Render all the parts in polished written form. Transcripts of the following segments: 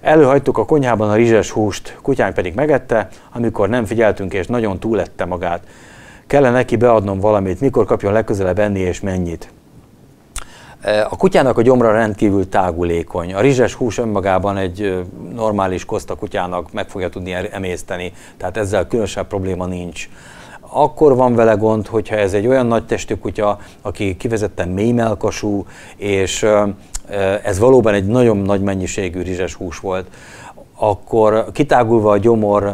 Előhagytuk a konyhában a rizses húst, kutyánk pedig megette, amikor nem figyeltünk és nagyon túlette magát. Kellene neki beadnom valamit, mikor kapjon legközelebb enni és mennyit. A kutyának a gyomra rendkívül tágulékony. A rizses hús önmagában egy normális koszta kutyának meg fogja tudni emészteni, tehát ezzel különösebb probléma nincs. Akkor van vele gond, hogyha ez egy olyan nagy testű kutya, aki kifejezetten mélymelkasú, és ez valóban egy nagyon nagy mennyiségű rizses hús volt, akkor kitágulva a gyomor,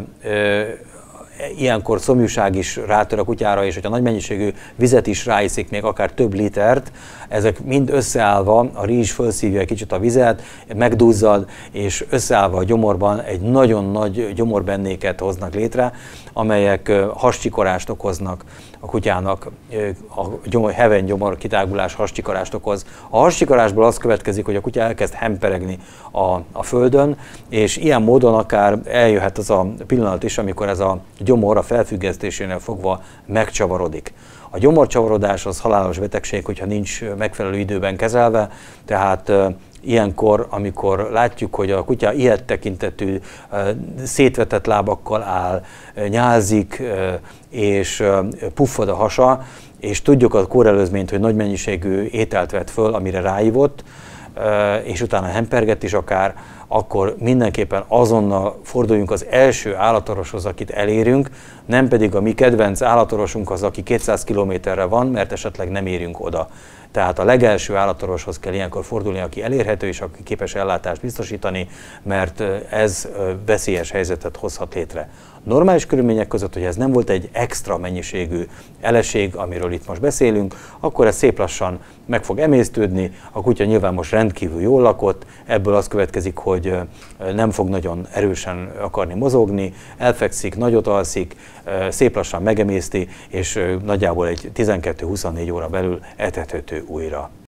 ilyenkor szomjúság is rátör a kutyára, és hogyha nagy mennyiségű vizet is ráiszik, még akár több litert, ezek mind összeállva, a rizs felszívja egy kicsit a vizet, megduzzad, és összeállva a gyomorban egy nagyon nagy gyomorbennéket hoznak létre, amelyek hascsikorást okoznak a kutyának, a heven gyomor kitágulás hascsikorást okoz. A hascsikorásból az következik, hogy a kutya elkezd hemperegni a földön, és ilyen módon akár eljöhet az a pillanat is, amikor ez a gyomor a felfüggesztésénél fogva megcsavarodik. A gyomorcsavarodás az halálos betegség, hogyha nincs megfelelő időben kezelve, tehát ilyenkor, amikor látjuk, hogy a kutya ilyet tekintetű, szétvetett lábakkal áll, nyálzik és puffad a hasa, és tudjuk a kórelőzményt, hogy nagy mennyiségű ételt vett föl, amire ráívott, és utána hemperget is akár, akkor mindenképpen azonnal forduljunk az első állatorvoshoz, akit elérünk, nem pedig a mi kedvenc állatorvosunk az, aki 200 kilométerre van, mert esetleg nem érünk oda. Tehát a legelső állatorvoshoz kell ilyenkor fordulni, aki elérhető és aki képes ellátást biztosítani, mert ez veszélyes helyzetet hozhat létre. Normális körülmények között, hogy ez nem volt egy extra mennyiségű eleség, amiről itt most beszélünk, akkor ez szép lassan meg fog emésztődni, a kutya nyilván most rendkívül jól lakott, ebből az következik, hogy nem fog nagyon erősen akarni mozogni, elfekszik, nagyot alszik, szép lassan megemészti, és nagyjából egy 12-24 óra belül etethető újra.